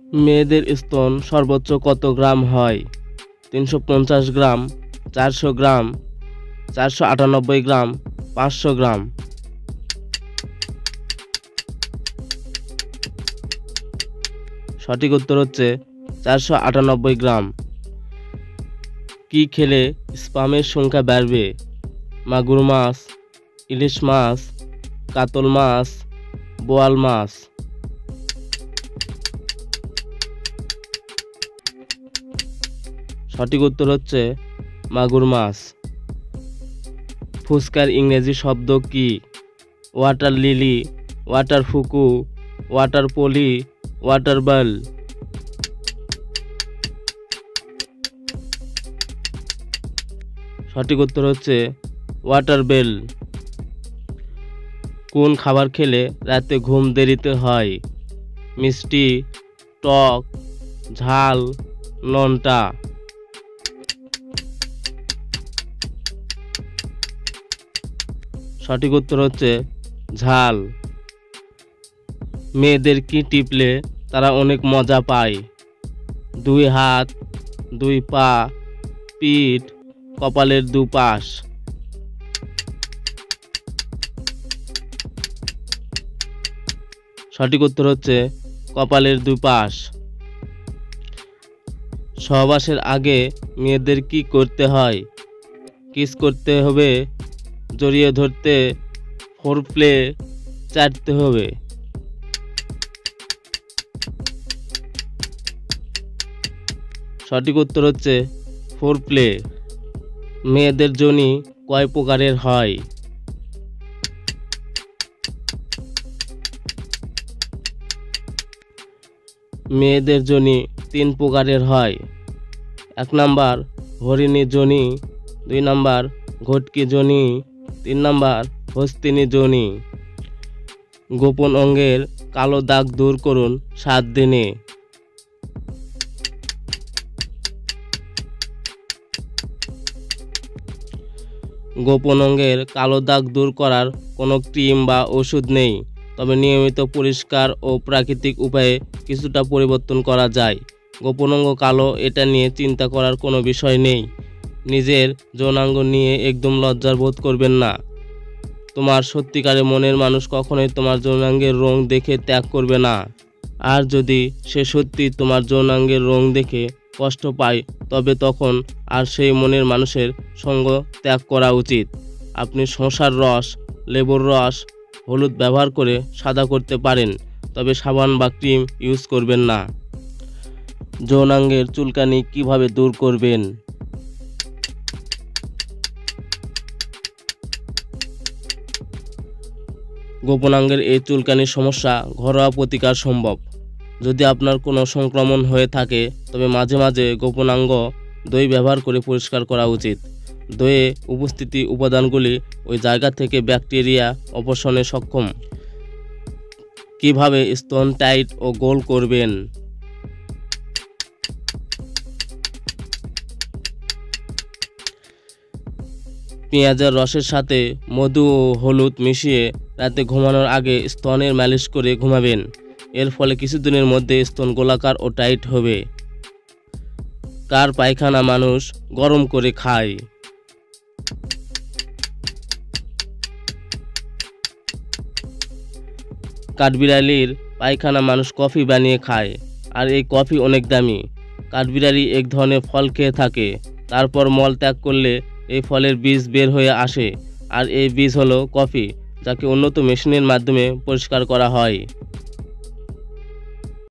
মেয়েদের স্তন সর্বোচ্চ কত গ্রাম হয়? 350 গ্রাম, 400 গ্রাম, 498 গ্রাম, 500 গ্রাম। সঠিক উত্তর হচ্ছে 498 গ্রাম। কি খেলে স্পামের সংখ্যা বাড়বে? মাগুর মাছ, ইলিশ মাছ, কাতল মাছ, বোয়াল মাছ। সঠিক উত্তর হচ্ছে মাগুর মাছ। ফুচকার ইংরেজি শব্দ কি? ওয়াটার লিলি, ওয়াটার ফুকু, ওয়াটার পলি, ওয়াটার বাল। সঠিক উত্তর হচ্ছে ওয়াটার বেল। কোন খাবার খেলে রাতে ঘুম দেরিতে হয়? মিষ্টি, টক, ঝাল, নোনতা। সঠিক উত্তর হচ্ছে ঝাল। মেয়েদের কি টিপলে তারা অনেক মজা পায়? 2 হাত, 2 পা, পিঠ, কপালের দুপাশ। সঠিক উত্তর হচ্ছে কপালের দুপাশ। সহবাসের আগে মেয়েদের কি করতে হয়? কিস করতে হবে, জড়িয়ে ধরতে, ফোরপ্লে, চাটতে হবে। সঠিক উত্তর হচ্ছে ফোরপ্লে। মেয়েদের যোনি কয় প্রকারের হয়? মেয়েদের যোনি 3 প্রকারের হয়। 1 নাম্বার হরিণী যোনি, 2 নাম্বার ঘটকি যোনি, 3 নাম্বার হস্তিনী যোনি। গোপন অঙ্গের কালো দাগ দূর করুন 7 দিনে। গোপন অঙ্গের কালো দাগ দূর করার কোনো ক্রিম বা ওষুধ নেই, তবে নিয়মিত পরিষ্কার ও প্রাকৃতিক উপায়ে কিছুটা পরিবর্তন করা যায়। গোপন অঙ্গ কালো, এটা নিয়ে চিন্তা করার কোনো বিষয় নেই। নিজের যৌনাঙ্গ নিয়ে একদম লজ্জা বোধ করবেন না। তোমার সত্যিকারের মনের মানুষ কখনোই তোমার যৌনাঙ্গের রং দেখে ত্যাগ করবে না। আর যদি সে সত্যি তোমার যৌনাঙ্গের রং দেখে কষ্ট পায়, তবে তখন আর সেই মনের মানুষের সঙ্গ ত্যাগ করা উচিত। আপনি শসার রস, লেবুর রস, হলুদ ব্যবহার করে সাদা করতে পারেন, তবে সাবান বা ক্রিম ইউজ করবেন না। যৌনাঙ্গের চুলকানি কিভাবে দূর করবেন? গোপনাঙ্গের এই চুলকানির সমস্যা ঘরোয়া প্রতিকার সম্ভব। যদি আপনার কোনো সংক্রমণ হয়ে থাকে, তবে মাঝে মাঝে গোপনাঙ্গ দই ব্যবহার করে পরিষ্কার করা উচিত। দইয়ে উপস্থিতি উপাদানগুলি ওই জায়গা থেকে ব্যাকটেরিয়া অপসারণে সক্ষম। কিভাবে স্তন টাইট ও গোল করবেন? পেঁয়াজের রসের সাথে মধু ও হলুদ মিশিয়ে রাতে ঘুমানোর আগে স্তনের মালিশ করে ঘুমাবেন। এর ফলে কিছুদিনের মধ্যে স্তন গোলাকার ও টাইট হবে। কার পায়খানা মানুষ গরম করে খায়? কাঠবিড়ালির পায়খানা মানুষ কফি বানিয়ে খায়, আর এই কফি অনেক দামি। কাঠবিড়ালি এক ধরনের ফল খেয়ে থাকে, তারপর মল ত্যাগ করলে এই ফলের বীজ বের হয়ে আসে, আর এই বীজ হলো কফি, যাকে উন্নত মেশিনের মাধ্যমে পরিষ্কার করা হয়।